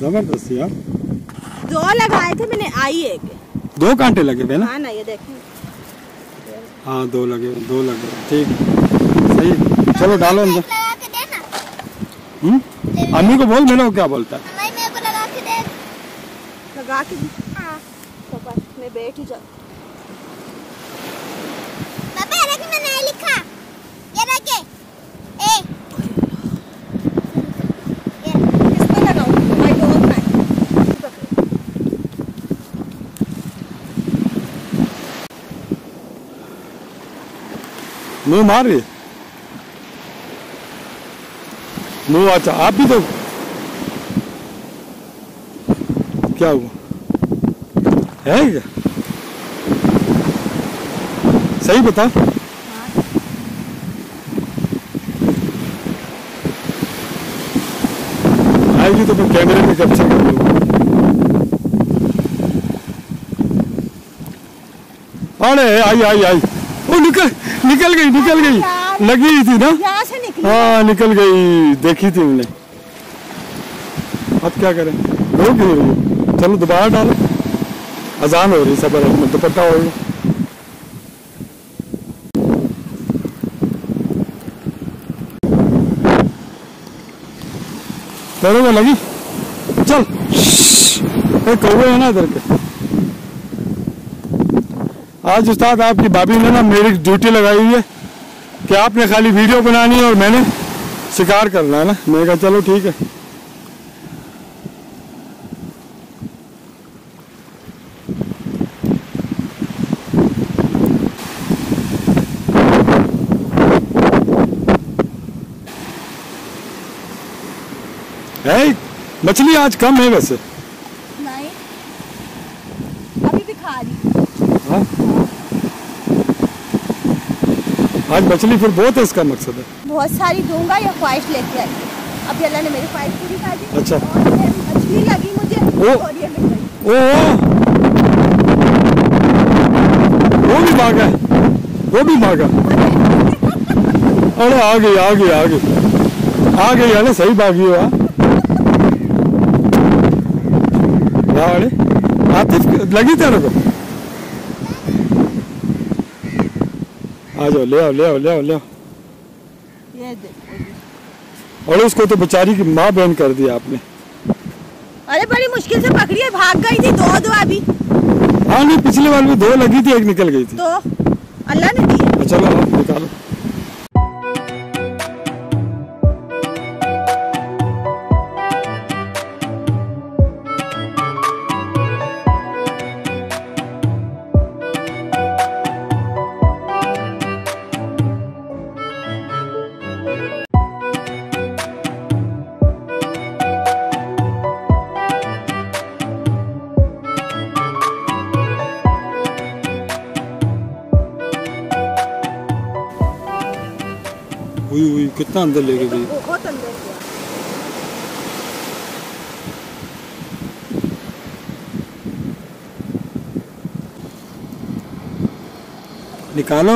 जबरदस्त यार। 2 लगाए थे मैंने, आई एक। 2 कांटे लगे हुए ना? हाँ ना, ये देखिए। हाँ 2 लगे, 2 लगे, ठीक सही। चलो डालो अंदर। अम्मी को बोल, मेरे को क्या बोलता है। लगा के हाँ। तो बस मैं बैठ ही जाऊँ। पापा ये मैंने लिखा, ये रखे ए किसमें लगाऊं? भाई डॉग में। मुंह मार रही है मुंह। अच्छा आप भी तो, क्या हुआ है क्या? सही बता। आएगी तो मैं कैमरे में कैप्चर कर लूंगा। अरे आई आई आई, वो निकल गई लगी ही थी ना। यहाँ से निकली। हाँ निकल गई, देखी थी मैंने। अब क्या करें, रो क्यों रही है? चलो दोबारा डालो, अजान हो रही, सबर में दुपट्टा हो गया। पैरों में लगी, चल कौवे है ना इधर के। आज उस्ताद आपकी भाभी ने ना मेरी ड्यूटी लगाई हुई है कि आपने खाली वीडियो बनानी है और मैंने शिकार करना है ना। मैंने कहा चलो ठीक है। मछली आज कम है वैसे। नहीं, अभी भी खा रही। हाँ? आज मछली फिर बहुत है, इसका मकसद है। बहुत सारी दूंगा या ख्वाहिश लेके आई। अब अल्लाह ने मेरी ख्वाहिश पूरी कर दी। अच्छा। और ये मछली लगी मुझे और ये मिल गई। वो भी भागा है, वो भी भागा। अरे आ गई अरे सही भागी हो। अरे आतिफ लगी तेरे को? आ जाओ, ले आओ। ये देखो। और उसको तो बेचारी की माँ बहन कर दिया आपने। अरे बड़ी मुश्किल से पकड़ी है, भाग गई थी। 2 अभी। हाँ नहीं, पिछले वाले में 2 लगी थी, 1 निकल गई थी। तो अल्लाह ने दी। चलो आप निकालो। हुई कितना अंदर लेके गई। बहुत अंदर गया। निकालो।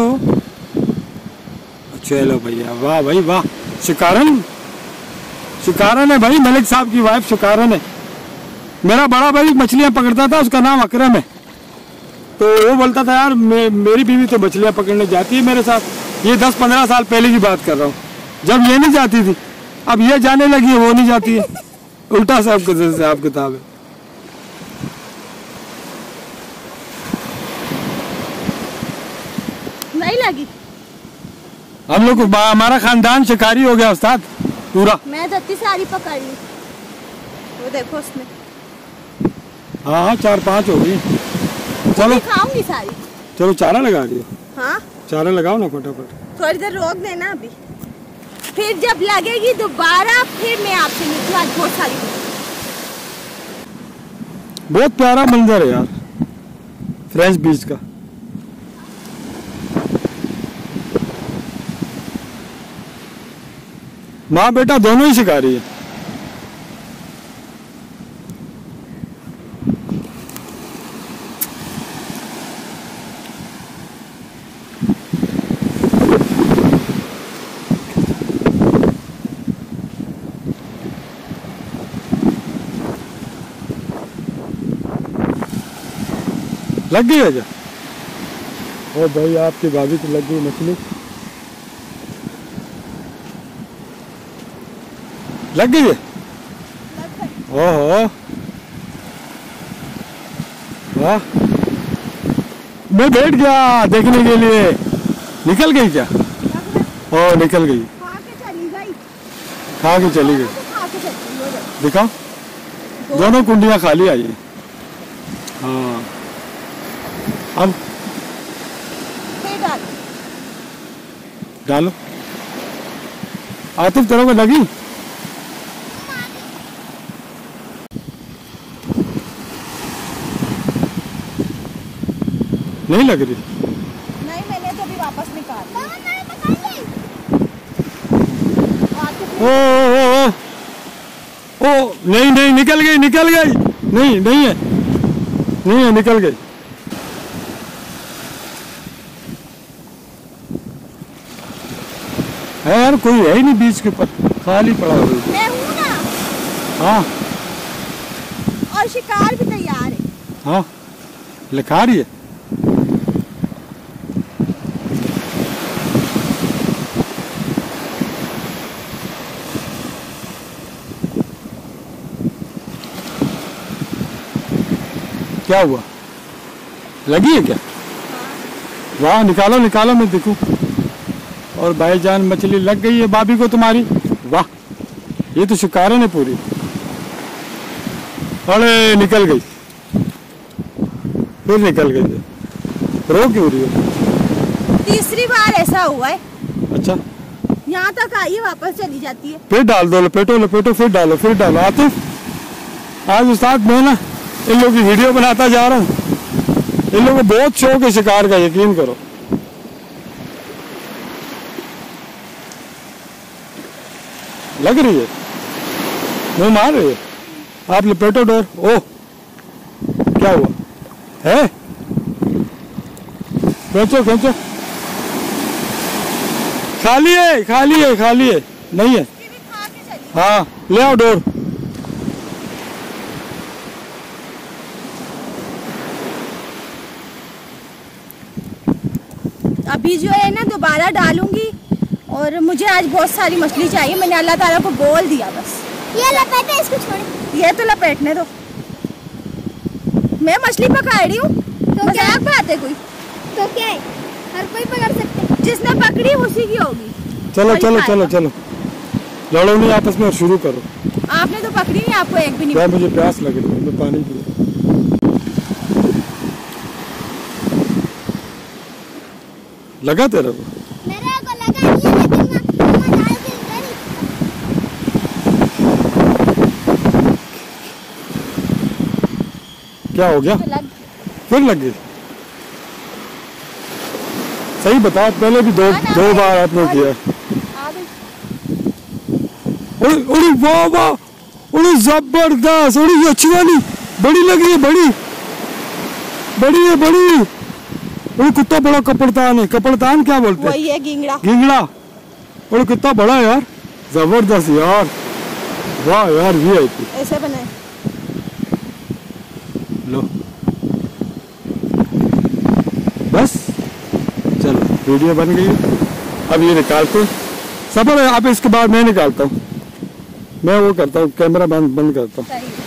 चलो भैया, वाह भाई वाह। शिकारन है भाई, मलिक साहब की वाइफ शिकारन है। मेरा बड़ा भाई मछलियां पकड़ता था, उसका नाम अकरम है। तो वो बोलता था यार मेरी बीवी तो मछलियां पकड़ने जाती है मेरे साथ। ये 10-15 साल पहले की बात कर रहा हूँ, जब ये नहीं जाती थी। अब ये जाने लगी है, वो नहीं जाती है। उल्टा हिसाब किताब है। नहीं लगी। हम लोग हमारा खानदान शिकारी हो गया उस्ताद पूरा। मैं जत्ती सारी पकड़ ली, वो देखो उसमें। हाँ 4-5 हो गई। चलो खाऊंगी सारी। चलो चारा लगा दियो। हाँ चारा लगाओ ना फटाफट। थोड़ी देर रोक देना अभी, फिर जब लगेगी दोबारा फिर मैं आपसे मिलती हूँ। आज बहुत सारी। बहुत प्यारा मंजर है यार फ्रेंच बीच का। माँ बेटा दोनों ही शिकारी है। लग गई है क्या? ओ भाई आपकी भाभी को लग गई मछली, लग गई है। ओहो वाह, मैं बैठ गया देखने के लिए। निकल गई क्या? ओ निकल गई, खा के चली गई। दिखाओ, दोनों कुंडियां खाली आई है। हाँ अब डालो। आतिफ तेरे को लगी? नहीं लग रही? नहीं, मैंने तो अभी वापस निकाल ली। ओ, ओ नहीं नहीं, निकल गई निकल गई। नहीं नहीं है, नहीं है, निकल गई। है यार, कोई है ही नहीं बीच के ऊपर, खाली पड़ा हुआ है। मैं हूँ ना। हाँ, और शिकार भी तैयार है। हाँ लिखा रही है। क्या हुआ, लगी है क्या? वाह, निकालो निकालो, मैं देखूं। और भाईजान मछली लग गई है भाभी को तुम्हारी। वाह, ये तो शिकारन है पूरी। अरे निकल गई, फिर निकल गई। रो क्यों रही हो? तीसरी बार ऐसा हुआ है। अच्छा, यहाँ तक आई है, वापस चली जाती है। फिर डाल दो, लपेटो लपेटो, फिर डालो फिर डालो। आतिफ, आज उस्ताद मैं ना इन लोगों की वीडियो बनाता जा रहा हूँ। इन लोगों को बहुत शौक है शिकार का, यकीन करो। लग रही है, मुंह मार रही है। आप लपेटो डोर। ओह, क्या हुआ है? खींचो खींचो, खाली है खाली है खाली है, नहीं है। हाँ ले आओ डोर। अभी जो है ना दोबारा डालूंगी, और मुझे आज बहुत सारी मछली चाहिए। मैंने अल्लाह ताला को बोल दिया बस। ये लपेटे, इसको छोड़। ये तो लपेटने दो, मैं मछली पकड़ रही हूँ। तो मजाक बात है कोई? तो क्या है, हर कोई पकड़ सकते हैं। जिसने पकड़ी उसी की होगी। चलो चलो चलो चलो, लड़ो नहीं आपस में और शुरू करो। आपने तो पकड़ी नहीं, आपको एक भी नहीं। क्या, मुझे प्यास लग रही है, मैं पानी पी। लगा तेरे को? मेरे को लगा नहीं है, लेकिन मैं डाल के गई। क्या हो गया? तो लग फिर लग गई? सही बता, पहले भी दो बार आपने किया। आ गई। अरे वाह वाह, अरे जबरदस्त, अरे ये अच्छी वाली, बड़ी लग रही है, बड़ी बड़ी है बड़ी। अरे कितना बड़ा कपड़तान है। कपड़तान क्या बोलते हैं? वही है गिंगड़ा। गिंगड़ा। अरे कितना बड़ा है यार, जबरदस्त यार। वाह यार, VIP। ऐसे बने। लो बस, चलो वीडियो बन गई। अब ये निकालते हैं, सबर है। अब इसके बाद मैं निकालता हूँ, मैं वो करता हूँ, कैमरा बंद करता हूँ। सही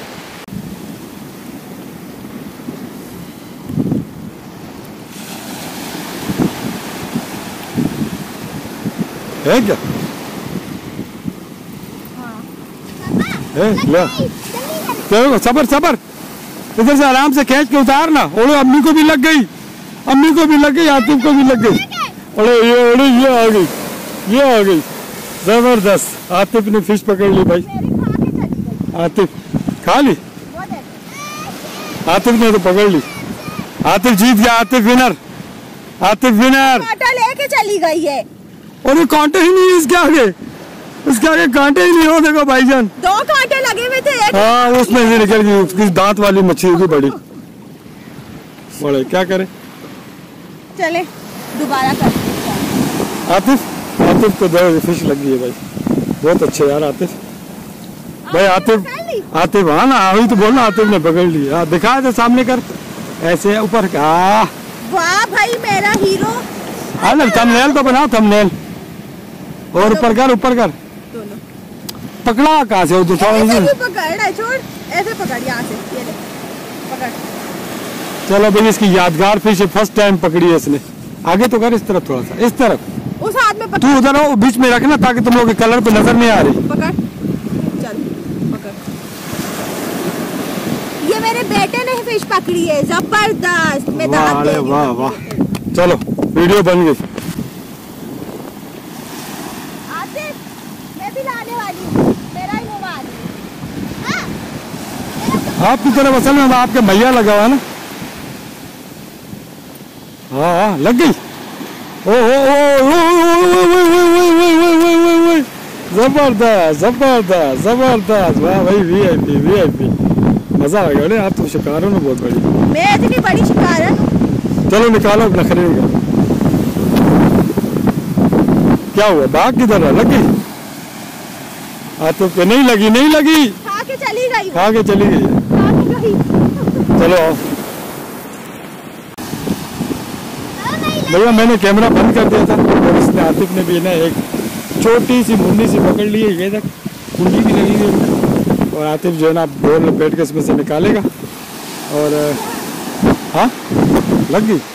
है क्या? है ले, चलो सबर सबर, इधर से आराम से खींच के उतारना। अरे अम्मी को भी लग गई, अम्मी को भी लग गई, आतिफ को भी लग गई। अरे ये आ गई, ये आ गई, जबरदस्त। आतिफ ने फिश पकड़ ली भाई। आतिफ खा ली, आतिफ ने तो पकड़ ली। आतिफ जीत गया, आतिफ विनर, आतिफ विनर। कांटा लेके चली गई है। और ये कांटे ही नहीं है इसके आगे, इसके आगे कांटे ही नहीं हो। देखो भाईजान, 2 कांटे लगे हुए थे। हाँ उसमें से निकल गई, उसकी दांत वाली मछली थी बड़ी। बड़े क्या करे, चले दोबारा कर। आतिफ, आतिफ को दो फिश लगी है भाई, बहुत अच्छे यार आतिफ भाई। आतिफ, आतिफ हाँ ना, अभी तो बोलना आतिफ ने पकड़ ली। हाँ दिखा दे, सामने कर, ऐसे ऊपर का। वाह भाई मेरा हीरो। अरे थंबनेल तो बनाओ, थंबनेल। और ऊपर कर, ऊपर कर। दोनों पकड़ा कहाँ से? वो ऐसे भी पकड़, छोड़ ऐसे पकड़, यहाँ से ये ले पकड़। चलो भाई, इसकी यादगार फिश फर्स्ट टाइम पकड़ी है इसने। आगे तो कर, इस तरफ थोड़ा सा, इस तरफ। उस हाथ में पकड़। तू उधर हो, बीच में रखना ताकि तुम लोग के कलर पे नजर नहीं आ रही। पकड़, चल पकड़। ये मेरे बेटे ने फिश पकड़ी है, जबरदस्त। मैं दांत वाह, देगी। वाह वाह। चलो वीडियो बन गई। आसिफ, मैं भी लाने वाली हूँ, मेरा ही मुँह आ रही है। आपकी तरफ असल में आपके भैया लगा हुआ है ना। हाँ लग गई। जबरदस्त जबरदस्त जबरदस्त। वाह भाई, वीआईपी वीआईपी। मजा आ गया। आप तो शिकार हो ना बहुत बड़ी। मैं इतनी बड़ी शिकारन हूँ। चलो निकालो, नखरे का क्या हुआ? भाग किधर है? लग गई? तो नहीं लगी, नहीं लगी। खा के चली गई, खा के चली गई। खा के गई। चलो आओ भैया, मैंने कैमरा बंद कर दिया था और इसने, आतिफ ने भी ना एक छोटी सी मुन्नी सी पकड़ ली है। ये तक कुंडी भी लगी हुई है और आतिफ जो है ना डोर लपेट के इसमें से निकालेगा। और हाँ लग गई।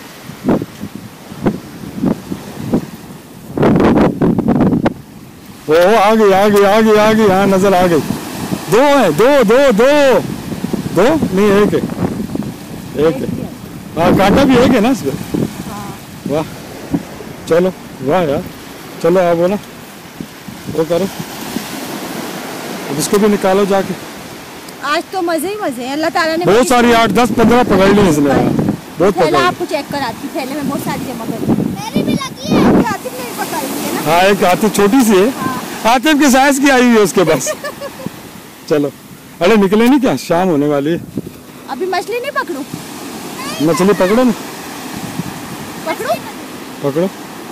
वो आ गई आ गई आ गई आ गई। हाँ नजर आ गई। दो है, दो दो दो दो नहीं, एक है, एक है। हाँ कांटा भी एक है ना इसमें। वाह चलो, वाह यार। चलो आप बोला वो करो, अब इसको भी निकालो जाके। आज तो मजे ही मजे हैं। अल्लाह ताला ने बहुत सारी 8, 10, 15 पकड़ ली इसने। बहुत पहले पकड़। आपको चेक कराती, पहले मैं बहुत सारी जमा कर। मेरी भी लगी है। अभी आतिफ ने पकड़ ली है ना। हाँ एक आतिफ छोटी सी है। हाँ। आतिफ के साइज की आई हुई है उसके पास। चलो, अरे निकले नहीं क्या? शाम होने वाली है। अभी मछली नहीं पकड़ू? मछली पकड़ो ना, पकड़ू? पकड़ो।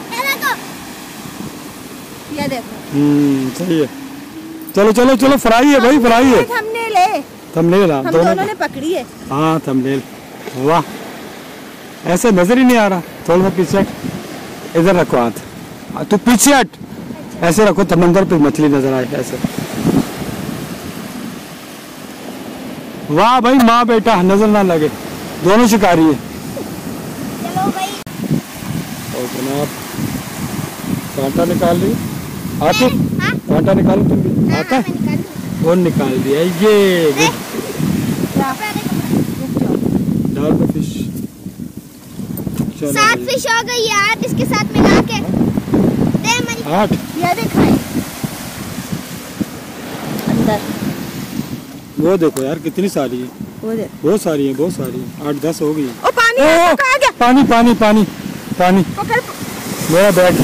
ये देखो। सही है। चलो चलो चलो, फ्राई है भाई, फ्राई है। हमने ले, थंबनेल। हम दोनों ने पकड़ी है। हाँ थंबनेल। वाह, ऐसे नजर ही नहीं आ रहा। थोड़ा सा पीछे हट, इधर रखो हाथ। तू पीछे हट, ऐसे रखो समंदर पे मछली नजर आए ऐसे। वाह भाई, माँ बेटा नजर ना लगे, दोनों शिकारी है। चलो भाई। और जनाब कांटा निकाल ली। आते हाँ? कांटा निकालो तुम भी। हाँ, आता हाँ, है? मैं निकाल दूँ। और निकाल दिया ये। देख। क्या? रुक जाओ। डाल दो फिश। चलो 7 भाई। फिश हो गई यार, इसके साथ मिला के दे मनी। 8। ये दिखाए अंदर, वो देखो यार कितनी सारी है। वो देख। बहुत सारी है, बहुत सारी है। 8, 10 हो गई। ओ पानी है, कहाँ गया? पानी पानी पानी पानी। पकड़। मेरा बैग।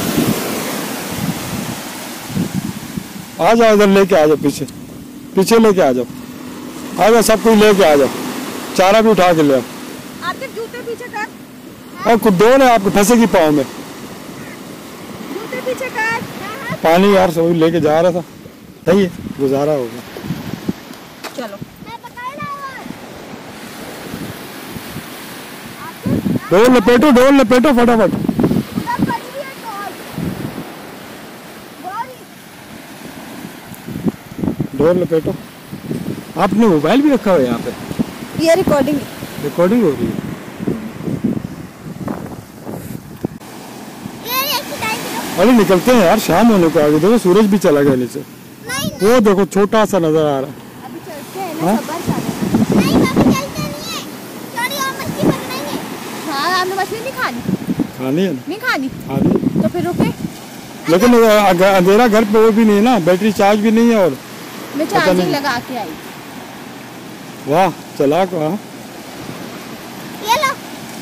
आ जाओ इधर, लेके आ जाओ, पीछे पीछे लेके आ जाओ। आ जाओ सब कुछ लेके आ जाओ। चारा भी उठा के ले आओ। आपके जूते पीछे कर, और कुछ डोर है आपको फंसेगी पाँव में। जूते पीछे कर। पानी यार सब लेके जा रहा था, सही है, गुजारा होगा। चलो मैं पकड़ रहा हूँ। डोर लपेटो, डोर लपेटो फटाफट। उधर पड़ी है टॉर्च। गौरी, डोर लपेटो। आपने मोबाइल भी रखा हुआ है यहाँ पे? ये रिकॉर्डिंग। रिकॉर्डिंग हो रही है। ये खिलाई दो। अरे निकलते हैं यार, शाम होने को आगे। देखो सूरज भी चला गया नीचे। नहीं वो देखो छोटा सा नजर आ रहा है। अभी चलते हैं ना, हाँ? सबर कर। नहीं बाबू, चलते नहीं है। थोड़ी और मछली पकड़ेंगे। हाँ, हमें मछली नहीं खानी। खानी है ना? नहीं खानी खानी। तो फिर रुके। लेकिन अंधेरा घर पे वो भी नहीं है ना, बैटरी चार्ज भी नहीं है। और मैं पता चार्जिंग नहीं। लगा के आई। वाह चलाक। वाह ये लो।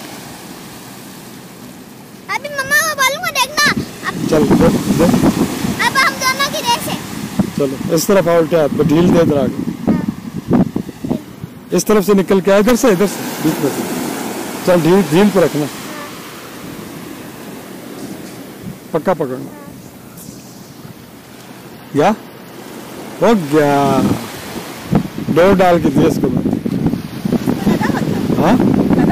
अभी मम्मा को बोलूंगा, देखना। चल देख देख। अब हम दोनों की रेस है। चलो इस तरफ आओ, उल्टे हाथ पे ढील दे इधर आगे। इस तरफ से निकल के आ, इधर से बीच में से। चल ढील ढील पे रखना, पक्का पकड़ना। गया? हो गया। डोर डाल के दिया इसको मैं। लगा मतलब? हाँ लगा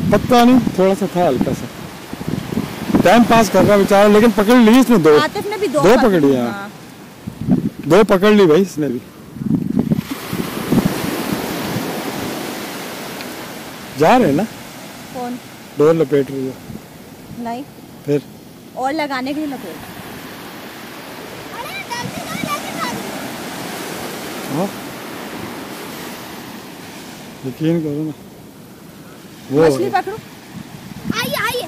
पता नहीं, थोड़ा सा था, हल्का सा टाइम पास कर रहा बेचारा, लेकिन पकड़ ली इसने दो। आतिफ ने भी दो पकड़ी। हाँ, दो पकड़ ली भाई इसने भी। जा रहे ना? कौन? डोर लपेट रही है। नहीं, फिर और लगाने के लिए लपेट। हाँ, यकीन करो ना, वो मछली पकड़ो। आइए आइए।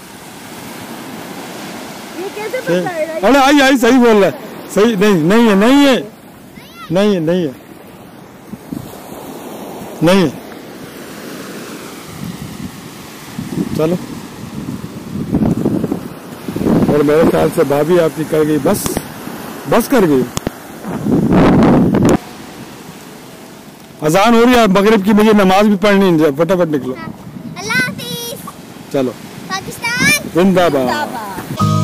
ये कैसे पकड़ेगा? अरे आई आई, सही बोल रहा है, सही। नहीं नहीं है, नहीं है, नहीं है, नहीं है, नहीं है। चलो, और मेरे ख्याल से भाभी आपकी कर गई, बस कर गई। अजान हो रही है मगरिब की, मुझे नमाज भी पढ़नी है, फटाफट निकलो। अल्लाह हाफिज। चलो, पाकिस्तान जिंदाबाद। जिंदाबाद।